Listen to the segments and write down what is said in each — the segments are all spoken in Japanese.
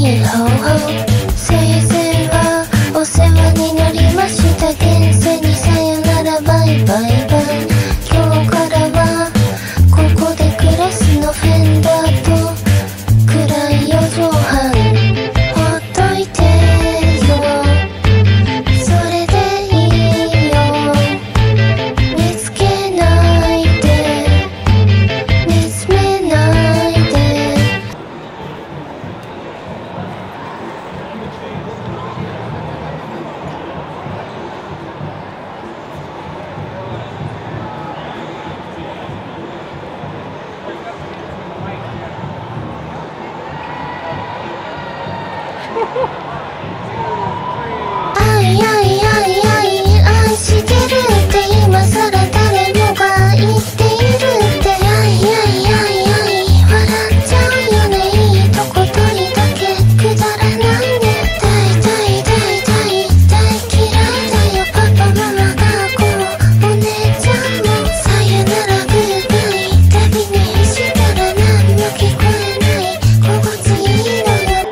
ニーハオハオ、生前はお世話になりました。現世にさよならバイバイバイ。今日からはここで暮らすの。フェンダーと暗い四畳半ほっといてよ、それでいいよ。見つけないで見つめないで。愛愛愛愛愛してるって今さら誰もが言っているって。愛愛愛愛笑っちゃうよね。いいとこ取りだけくだらないね。大大大大大嫌いだよ。パパママ学校お姉ちゃんもさよならグーバイ。旅にしたら何も聞こえない心地いいのよ。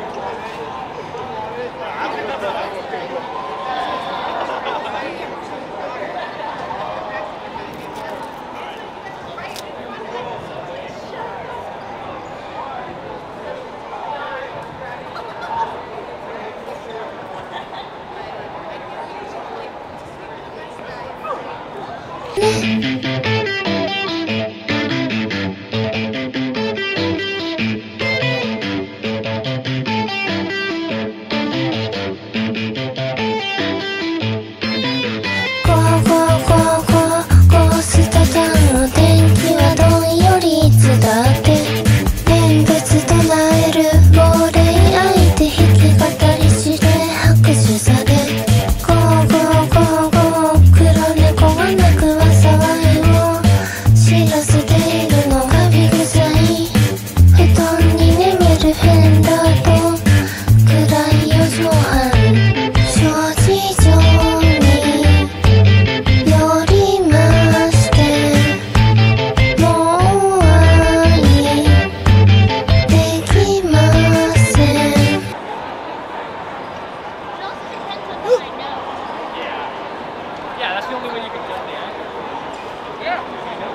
Yeah, that's the only way you can jump the angle. Yeah.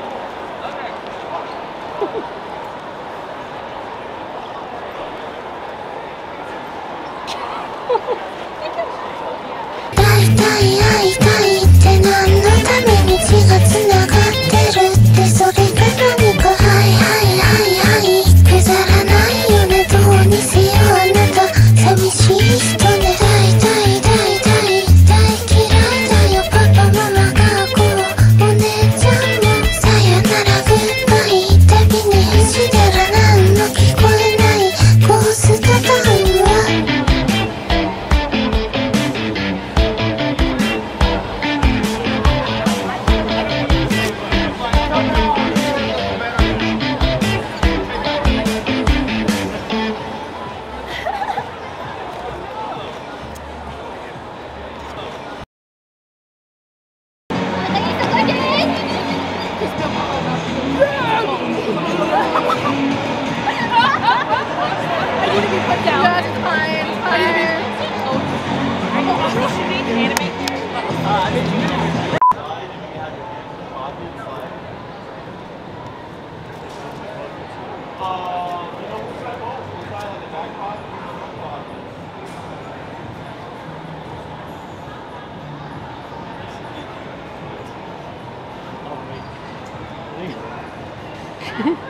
Okay. 大体会いたいって何のために血がつながってるって。それが何かはいはいはいはいくだらないよね。どうにせよあなた寂しい人ね。大大大大大嫌いだよ。パパママ学校お姉ちゃんもさよならグッバイ。旅にしたら何も聞こえないゴーストタウンは。 Oh, wait.